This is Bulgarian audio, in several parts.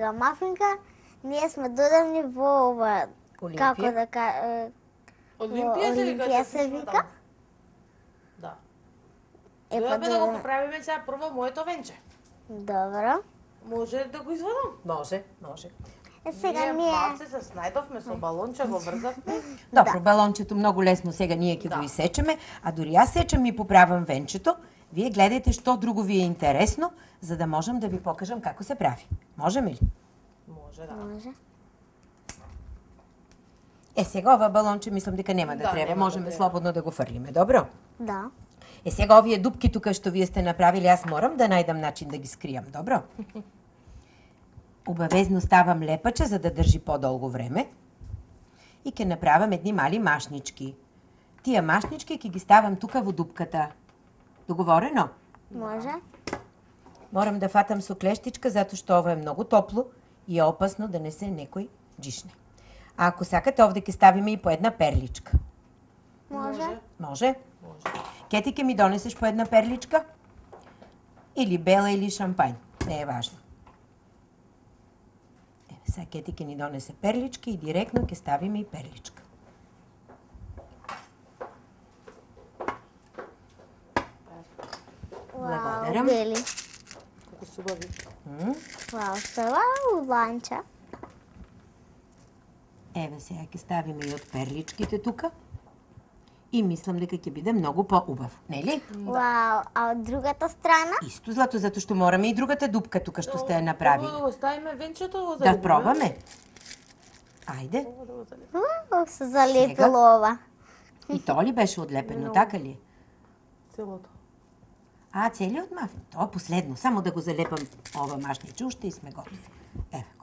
Сега, Мафинка, ние сме додани во ова, како да кажа, Олимпија се вика. Да. Дојдеме да го поправиме сега прво моето венче. Добро. Може да го извадам? Може. Сега ние... Малце се снајдовме со балонче, го врзавме. Добро, балончето многу лесно сега ние ќе го исечеме, а дури јас сечам и поправам венчето. Вие гледајте што друго ви е интересно, за да можам да ви покажам како се прави. Можеме ли? Може, да. Може. Сега ова балонче мислам дека нема да треба, можеме слободно да го фрлиме, добро? Да. Сега овие дупки тука што вие сте направили, јас морам да најдам начин да ги скријам, добро? Обавезно ставам лепача за да држи подолго време и ќе направам едни мали машнички. Тие машнички ќе ги ставам тука во дупката. Договорено? Може. Морам да фатам со клештичка затоа што ова е многу топло и е опасно да не се некој джишне. А ако сакате, овде ќе ставиме и по една перличка. Може. Може? Кети, ќе ми донесеш по една перличка? Или бела, или шампањ. Не е важно. Сега Кети ќе ни донесе перличка и директно ќе ставиме и перличка. Благодарам. Бели. Како се убави. Вау, това е ланча. Сега ќе ставиме и од перличките тука. И мислам дека ќе биде многу поубав, нели? Вау, а од другата страна? Исто, затоа што мораме и другата дупка тука што сте ја направили. Да го ставиме венчето, Да пробаме. Ајде. Се залепило ова. И то ли беше одлепено, така ли? Целото. Целиот мафин? Тоа последно, само да го залепам ова машниче, уште и сме готови. Еве го.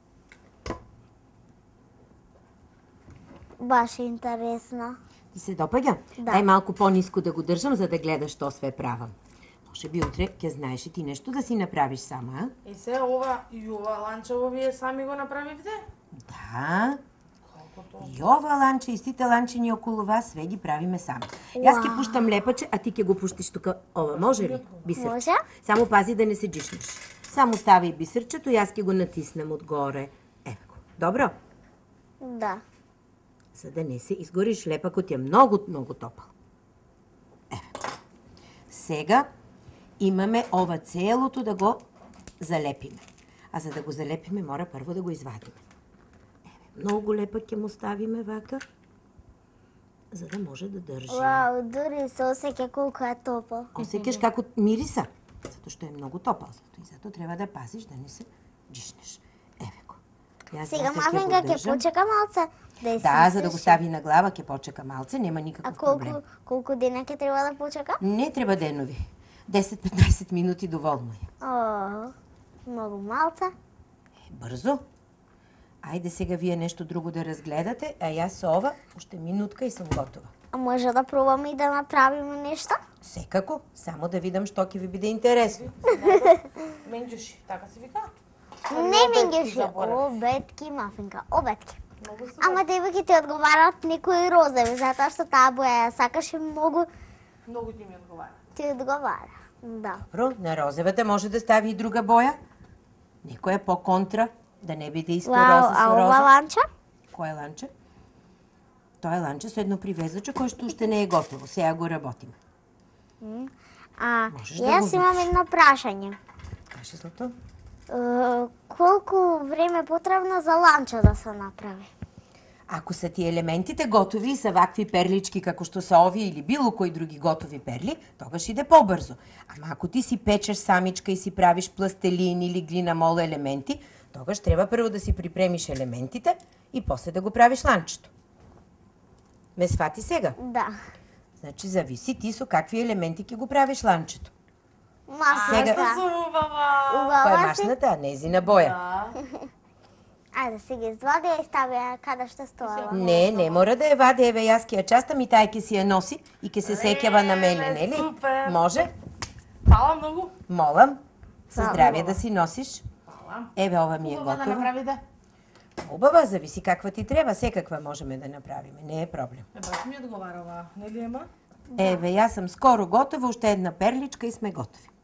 Баш интересно. Ти се допаѓа? Да. Дај малку пониско да го држам, за да гледаш што све правам. Може би утре ќе знаеш и ти нешто да си направиш сама, а? Се ова и ова ланчево вие сами го направивте? Да. И ова ланче, и сите ланчини околу вас, све ги правиме сами. Јас ќе пуштам лепаче, а ти ќе го пуштиш тука ова. Може ли? Бисерче. Може. Само пази да не се джишнеш. Само стави бисерчето, јас ќе го натиснем одгоре. Еве го. Добро? Да. За да не се изгориш, лепакот е многу топал. Еве. Сега имаме ова целото да го залепиме. А за да го залепиме, мора прво да го извадиме. Многу лепак ќе му ставиме вака, за да може да држи. Вау, дури се осеќа колку е топол. Осеќаш како мириса, затоа што е многу топал. И затоа треба да пазиш да не се джишнеш. Еве го. Сега Мафинка ќе почека малце да изсисиш. Да, за да го стави на глава ќе почека малце, нема никаков проблем. А колку дена ќе треба да почека? Не треба денови. 10-15 минути доволно е. О, многу малце. Брзо. Ајде сега вие нешто друго да разгледате, а јас со ова уште минутка и сум готова. А може да пробаме и да направиме нешто? Секако, само да видам што ќе ви биде интересно. Менџуши, така се вика? Не менџуши, обетки, Мафинка, обетки. Ама девојки ти одговараат некои розови, затоа што таа боја ја сакаш и многу ти ми одговара. Ти одговара, да. Добро, на розевата може да стави и друга боја. Некоја по-контра, да не биде исто роза со а роза. ова ланче? Кој е ланче? Тоа е ланче со едно привезаче кој што уште не е готово. Сега го работиме. Јас имам едно прашање. Кажи, Злато. Колку време потребно за ланче да се направи? Ако са ти елементите готови и са вакви перлички како што се овие или било кои други готови перли, тогаш иде побрзо. Ама ако ти си печеш самичка и си правиш пластелин или глина мола елементи, тогаш треба прво да си припремиш елементите и после да го правиш ланчето. Ме свати сега? Да. Значи зависи ти со какви елементи ќе го правиш ланчето. Масната. Која е машната, а незина боја. Ајде си ги извади и стави каде што стоела. Не мора да ја вади, еве јас ќе ја частам и тај ќе си ја носи и ќе се сеќава на мене, нели? Супер. Може? Фала многу. Молам. Со здравје да си носиш. Фала. Еве ова ми е Убава да готова. направите. Убава, зависи каква ти треба, секаква можеме да направиме, не е проблем. Баш ми одговара ова, нели ема? Еве, јас сум скоро готова, уште една перличка и сме готови.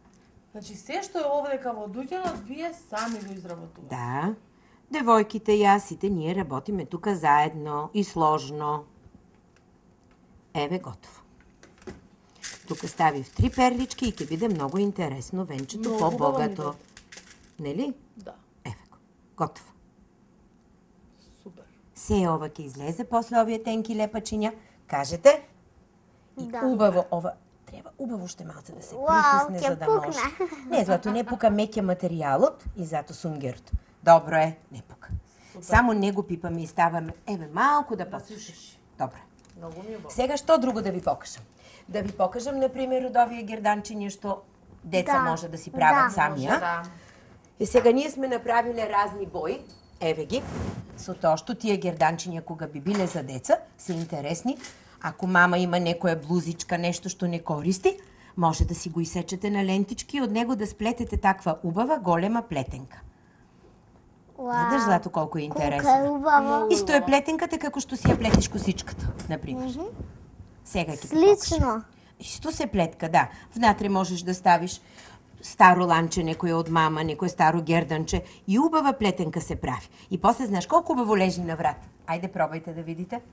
Значи се што е овдека во дуќанот, вие сами го изработувате. Да. Девојките и аз сите ние работиме тука заедно и сложно. Еве готово. Тука ставив 3 перлички и ќе биде многу интересно венчето, Многу по-богато. убаво Нели? Да, Еве го. Готово. супер. Се ова ќе излезе после овие тенки лепачиња. Кажете? И Да. убаво ова. Треба убаво уште малце да се Вау, притисне ќе за да може. пукне. Не, злато не пука меќе материјалот и зато сунгерт. Добро е, не пука. Само не го пипаме и ставаме, еве, малку да посушиш. Добро. Многу ми е убаво. Сега што друго да ви покажам? Да ви покажам, например, од овие герданчиња што деца Да. може да си прават Да. сами, а? Да. И сега ние сме направиле разни бои, еве ги, со тоа што тие герданчиња кога би биле за деца, се интересни. Ако мама има некоја блузичка, нешто што не користи, може да си го исечете на лентички и од него да сплетете таква убава голема плетенка. Гледаш, Злато, колку е Колко е интересно. убаво. Исто е плетенката како што си ја плетиш косичката, например. Сега ќе ти Слично. покажам. Исто се плетка, да. Внатре можеш да ставиш старо ланче, некој од мама, некој старо герданче и убава плетенка се прави. И после знаеш колку убаво лежи на врат. Ајде пробајте да видите.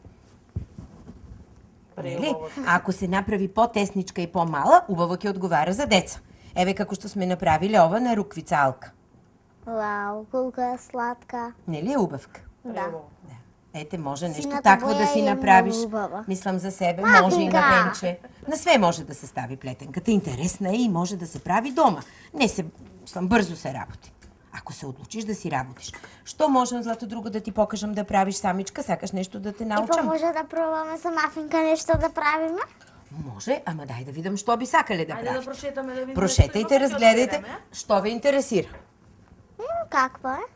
Нели? Преубаво. А ако се направи по-тесничка и по-мала, убаво ќе одговара за деца. Еве како што сме направиле ова на руквица Алка. Вау, колко е сладка. Нели е убавка? Да. Преубаво. Да. Ете, може нешто Сината такво да боја си е направиш. многу убава. Мислам за себе, Мафинка! може и на венче. На све може да се стави плетенката. Интересна е и може да се прави дома. Не се, мислам, брзо се работи. Ако се одлучиш да си работиш. Што можам, Злато, друго да ти покажам да правиш самичка? Сакаш нешто да те И па научам? може да пробаме со мафинка нешто да правиме? Може, ама дај да видам што би сакале да Ајде да правите. прошетаме да видиме. Прошетајте, разгледајте, што ве интересира. Какво е?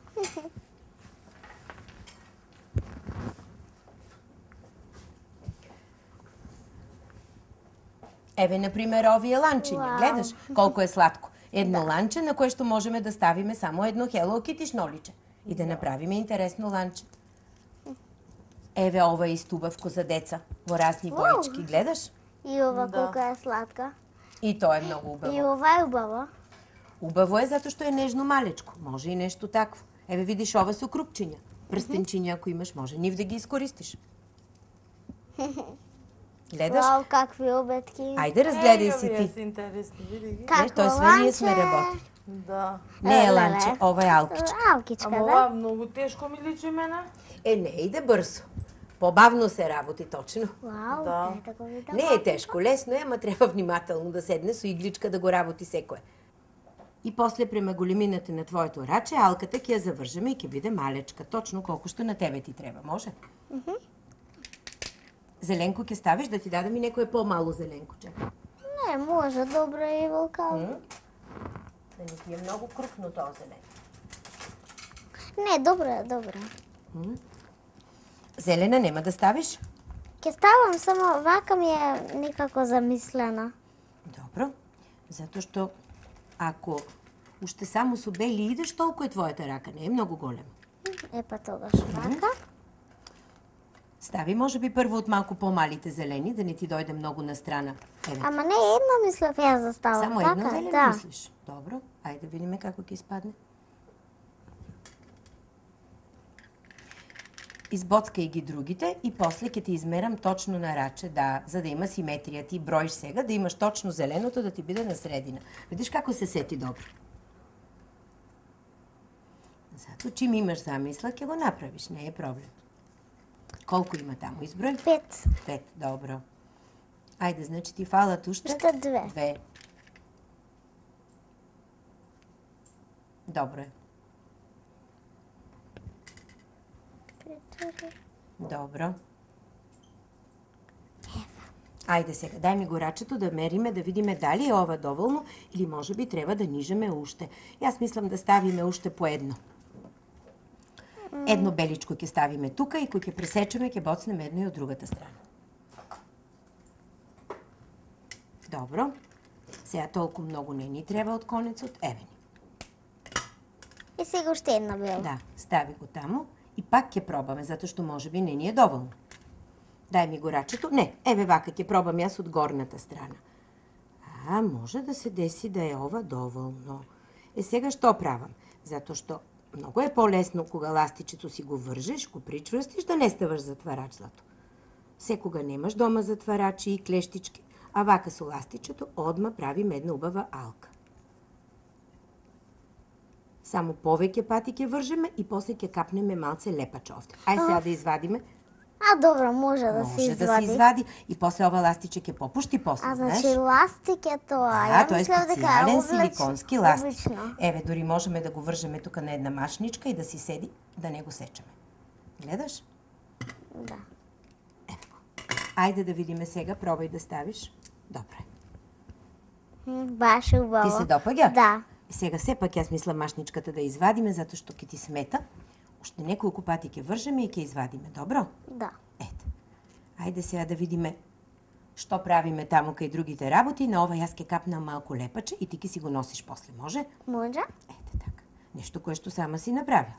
Еве, например, овие ланчиња. Вау. Гледаш колку е сладко. Едно ланче на кое што можеме да ставиме само едно Hello Kitty шноличе и да направиме интересно ланче. Еве, ова е исто убавко за деца во разни боички. Гледаш? И ова Да. колко е сладка. И тоа е многу И убаво. ова е убаво. Убаво е затоа што е нежно малечко. Може и нешто такво. Еве, видиш ова со крупчиња. Прстенчиња ако имаш, може нив да ги искористиш. Гледаш? Вау, какви обетки. Ајде, разгледај си Вие ти. се интересни, види ги. Не, Какво тоа све ние сме ланче? работили. Да. Не е Леле. ланче, ова е алкичка. Алкичка, Ама да? ова многу тешко ми личи мене. Не иде брзо. Побавно се работи точно. Вау, Да. ето го видам. Не е тешко, лесно е, ама треба внимателно да седне со игличка да го работи секое. И после према големината на твоето раче, алката ќе ја завржеме и ќе биде малечка, точно колку што на тебе ти треба, може? Зеленко ќе ставиш, да ти дадам и некое по-мало зеленко, чекай. Не, може, добро е и вулкан. Да не ти е многу крупно тоа зеленко. Не, добро е, добро е. Зелена нема да ставиш? Ке ставам, само вака ми е некако замислена. Добро, затоа што ако уште само со бели идеш, толку е твојата рака, не е многу голема. Е па тогаш вака. Стави, може би, прво од малку помалите зелени, да не ти дојде многу на страна. Еве, Ама не едно мислев јас да ставам. само така? едно зелено Да. мислиш? Добро, ајде да видиме како ќе испадне. Избоцкај ги другите и после ќе ти измерам точно на раче, да, за да има симетрија. Ти броиш сега, да имаш точно зеленото да ти биде на средина. Видиш како се сети добро. Зато чим имаш замисла, ќе го направиш, не е проблем. Колку има таму изброј? 5. 5, добро. Ајде, значи ти фалат уште? Уште 2. 2. Добро е. Добро. Ајде сега, дај ми го рачето да мериме, да видиме дали е ова доволно или може би треба да нижеме уште. Јас мислам да ставиме уште по едно. Едно беличко ќе ставиме тука и кој ќе пресечеме ќе боцнеме едно и од другата страна. Добро. Сега толку многу не ни треба од конецот. Еве ни. И сега уште едно бело. Да, стави го таму и пак ќе пробаме, затоа што можеби не ни е доволно. Дај ми го рачето. Не, еве вака ќе пробам јас од горната страна. Да, може да се деси да е ова доволно. Сега що правам? Зато што много е по-лесно кога ластичето си го вържеш, го причврстиш, да не ставаш затварач, злато. Секога немаш дома затварачи и клештички, а вака со ластичето одма правим една убава алка. Само повеќе пати ќе вржеме и после ќе капнеме малце лепач овде. Ај сега да извадиме. Добро, може да се извади. Може да се извади и после ова ластиче ќе попушти после, знаеш? Значи ластик е тоа. Да, тоа е специјален силиконски ластик. Обично. Еве, дори можеме да го вржеме тука на една машничка и да си седи, да не го сечеме. Гледаш? Да. Ево го. Ајде да видиме сега, пробај да ставиш. Добре. Баш убаво. Ти се допаѓа? Да. И сега сепак јас мислам машничката да извадиме, затоа што ќе ти смета. Уште неколку пати ќе вржеме и ќе извадиме, добро? Да. Ете. Ајде сега да видиме што правиме таму кај другите работи. На ова јас ќе капнам малку лепаче и ти ќе си го носиш после, може? Може? Ете така. Нешто кое што сама си направил.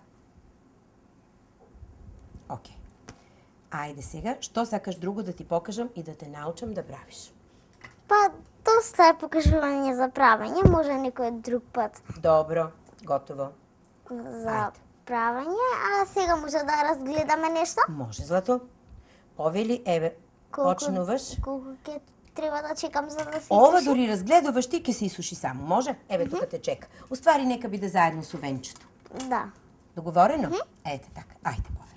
Океј. Ајде сега, што сакаш друго да ти покажам и да те научам да правиш? Па, доста е покажување за правење, може некој друг пат Добро, готово. за Ајде. правење, а сега може да разгледаме нешто? Може, злато. Повели, еве, почнуваш. Колку ќе треба да чекам за да се Ова исуши? дори разгледуваш ти ќе се исуши само, може? Еве, тука те чека. Уствари, нека биде заедно со венчето. Да. Договорено? Ете така. Ајде, повели.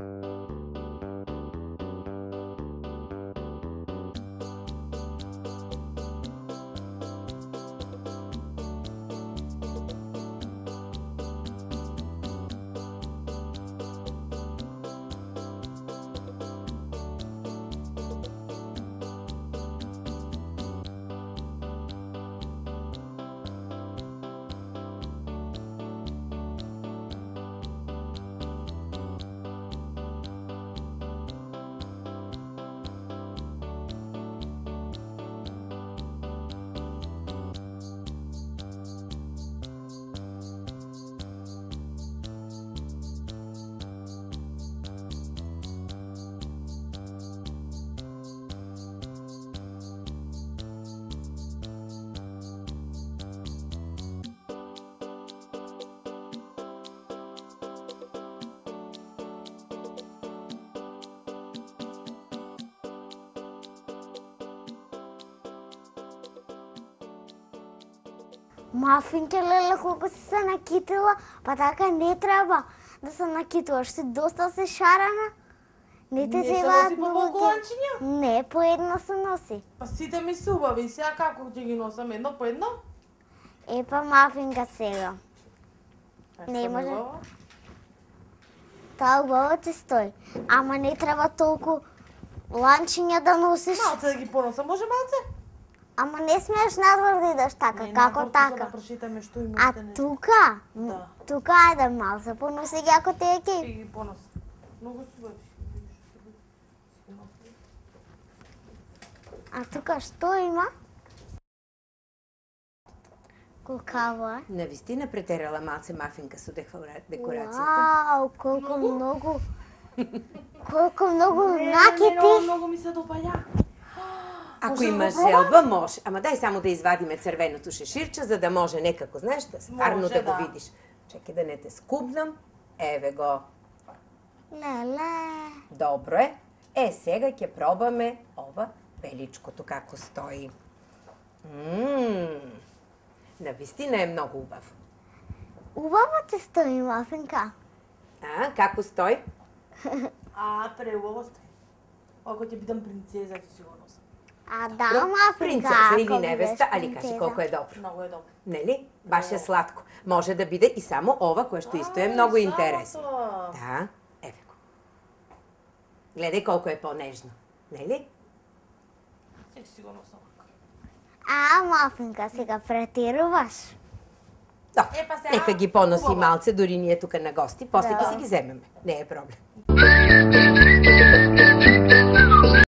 Мафинке, леле, колку си се накитила, па така не треба да се накитуваш, си доста се шарена. Не те Не се треба носи по колку ланчиња? Не, по едно се носи. Па сите ми се убави, сега како ќе ги носам едно по едно? Па мафинка сега. Не Што може. убаво? Тоа убаво ти стои. Ама не треба толку ланчиња да носиш. Малце да ги поносам, може малце? Ама не смееш надвор да идеш така, Не, како надвор, така. Да прочитаме што има А уште нешто. тука? Да. Тука ајде малце, поноси ги ако те е Ќе ки. ги поносам. Многу се убави. А тука што има? Колкаво е? Навистина претерала малце мафинка со декорацијата. Вау, колку многу. Колку многу Много, накити. многу ми се допаѓа. Ако Може да имаш го пробам? желба, може. Ама дај само да извадиме црвеното шеширче, за да може некако, знаеш, да стварно Може, да го да. видиш. Чекай да не те скубнам. Еве го. Леле. Добро е. Сега ќе пробаме ова беличкото како стои. Навистина е многу убаво. Убаво ти стои мафинка. Како стои? Преубаво стои. Ако ќе бидам принцеза, ќе си го носам. Да, мафинка. Принцеза или ако невеста, бидеш али кажи принцеза. колку е добро. Многу е добро. Нели? Баш е сладко. Може да биде и само ова, кое што исто е многу интересно. Да. Да, еве го. Гледај колку е по-нежно. Нели? Сега си го носам. Мафинка, сега претеруваш. Добре, Па сега, нека ги поноси убаво. малце, дури ние тука на гости, после Да. ќе си ги земеме. Не е проблем.